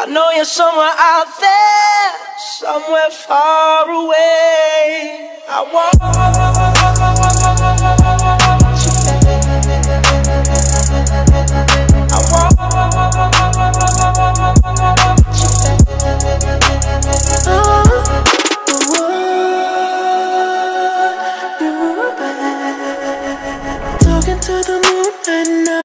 I know you're somewhere out there, somewhere far away. I want you back.